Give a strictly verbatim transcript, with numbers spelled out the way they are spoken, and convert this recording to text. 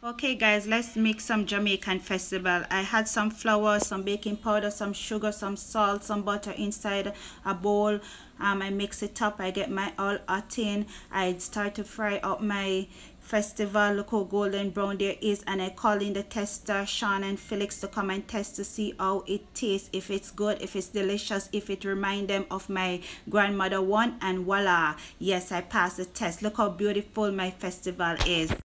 Okay guys, let's make some Jamaican festival. I had some flour, some baking powder, some sugar, some salt, some butter inside a bowl. um, I mix it up, I get my all hot in, I start to fry up my festival. Look how golden brown there is, and I call in the tester Sean and Felix to come and test to see how it tastes, if it's good, if it's delicious, if it remind them of my grandmother one, and voila, yes, I passed the test. Look how beautiful my festival is.